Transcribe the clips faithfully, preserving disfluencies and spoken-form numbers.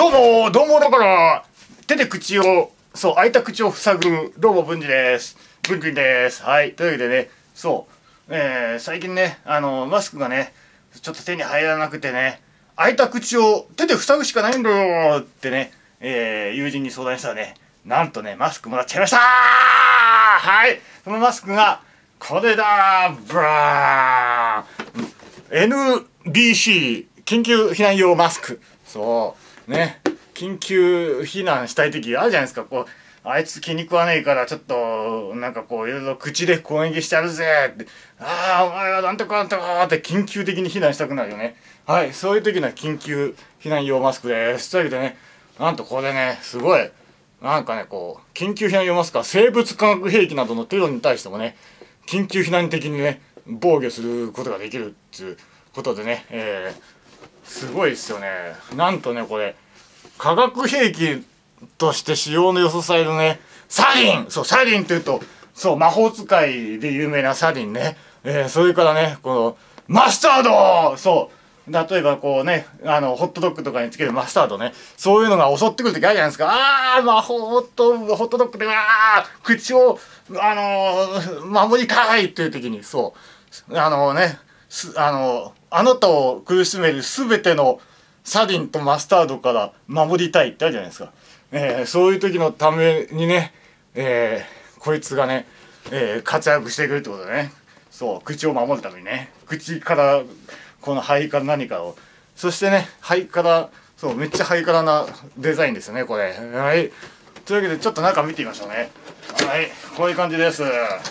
どうもどうもだから手で口をそう開いた口を塞ぐどうも文治です。文治です。はい、というわけでね、そう、えー、最近ねあのマスクがねちょっと手に入らなくてね、開いた口を手で塞ぐしかないんだよってね、えー、友人に相談したらね、なんとねマスクもらっちゃいました。はい、そのマスクがこれだ。ブラーン エヌビーシー 緊急避難用マスク。そうね、緊急避難したい時あるじゃないですか。こうあいつ気に食わねえからちょっとなんかこういろいろ口で攻撃してやるぜって、ああお前はなんとかなんとかって緊急的に避難したくなるよね。はい、そういう時の緊急避難用マスクです。というわけでね、なんとこれねすごいなんかねこう緊急避難用マスクは生物化学兵器などのテロに対してもね緊急避難的にね防御することができるっていうことでね、えーすごいですよね。なんとねこれ化学兵器として使用の予想されるねサリン、そうサリンっていうとそう魔法使いで有名なサリンね、えー、それからねこのマスタード、そう例えばこうねあのホットドッグとかにつけるマスタードね、そういうのが襲ってくる時あるじゃないですか。あー魔法ホットホットドッグでわー口をあのー、守りたいっていう時にそうあのねすあのあなたを苦しめるすべてのサリンとマスタードから守りたいってあるじゃないですか。えー、そういう時のためにね、えー、こいつがね、えー、活躍してくるってことでね、そう口を守るためにね、口からこの肺から何かを、そしてね肺からそうめっちゃハイカラなデザインですよねこれ。はい、というわけでちょっと中見てみましょうね。はい、こういう感じです。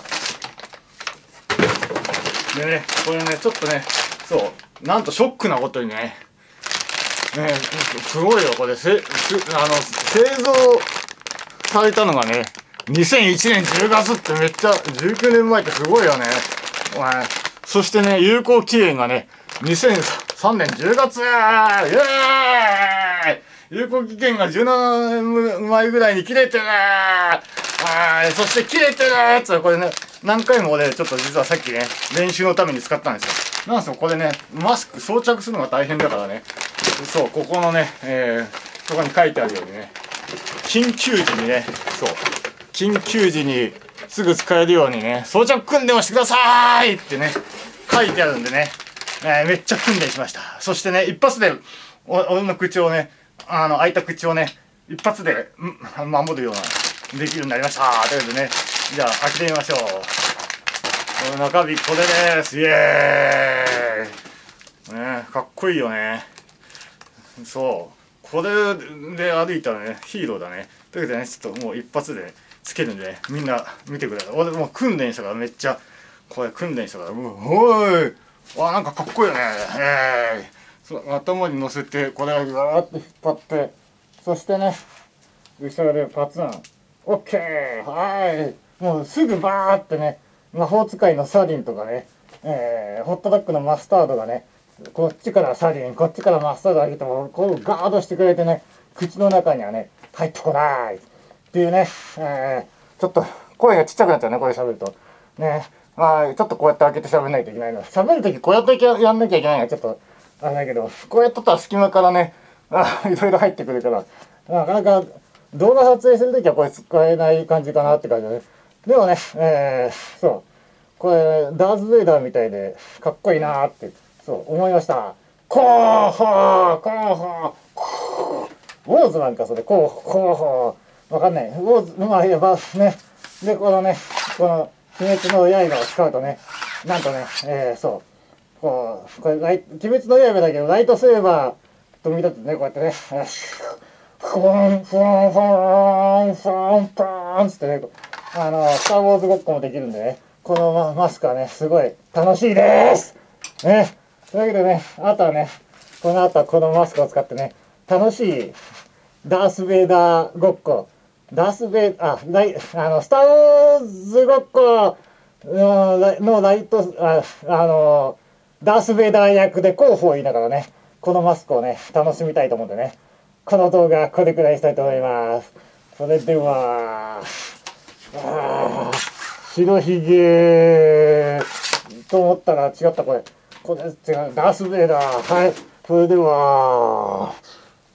でねこれねちょっとねそうなんとショックなことにねねすごいよこれせすあの製造されたのがねにせんいちねんじゅうがつってめっちゃじゅうきゅうねんまえってすごいよね。そしてね有効期限がねにせんさんねんじゅうがつ、イエーイ有効期限がじゅうななねんまえぐらいに切れてる。はい、そして切れてるやつはこれね何回も俺ちょっと実はさっきね練習のために使ったんですよ。なんせこれねマスク装着するのが大変だからね、そうここのね、えー、そこに書いてあるようにね緊急時にねそう緊急時にすぐ使えるようにね装着訓練をしてくださいってね書いてあるんでね、えー、めっちゃ訓練しました。そしてね一発でお俺の口をねあの開いた口をね一発で守るようなできるようになりました。ということでねじゃあ開けてみましょう。この中身これです。イエーイ、ね、かっこいいよね。そうこれで歩いたらねヒーローだね。というわけでねちょっともう一発でつけるんで、ね、みんな見てください。俺もう訓練したからめっちゃこれ訓練したからうおいわなんかかっこいいよね。えー、そう頭に乗せてこれをガーッと引っ張ってそしてね後ろでパツンオッケー。はいもうすぐバーってね魔法使いのサリンとかね、えー、ホットドッグのマスタードがねこっちからサリンこっちからマスタードあげてもこうガードしてくれてね口の中にはね入ってこないっていうね、えー、ちょっと声がちっちゃくなっちゃうねこれ喋るとね。まあちょっとこうやって開けて喋んないといけないの。喋るときこうやってやんなきゃいけないのはちょっとあれだけど、こうやっとったら隙間からねあいろいろ入ってくるからなかなか動画撮影するときはこれ使えない感じかなって感じだね。でもね、えー、そうこれダース・ベイダーみたいでかっこいいなーってそう思いました。コーホーコーホーウォーズなんかそれコーコーホーわかんない。ウォーズまあ言えばねでこのねこの鬼滅の刃を使うとねなんとね、えー、そうこうこれライ鬼滅の刃だけどライトセーバーと見立ててねこうやってねフォンフォンフォンフォンフォンつってねあのスター・ウォーズごっこもできるんでねこのマスクはねすごい楽しいですね。というわけでねあとはねこの後はこのマスクを使ってね楽しいダース・ベイダーごっこダース・ベイあライあのスター・ウォーズごっこのライトああのダース・ベイダー役で候補を言いながらねこのマスクをね楽しみたいと思うんでねこの動画これくらいしたいと思います。それではあ白ひげと思ったら違ったこれこれ違うダース・ベイダーはいそれでは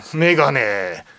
メガネ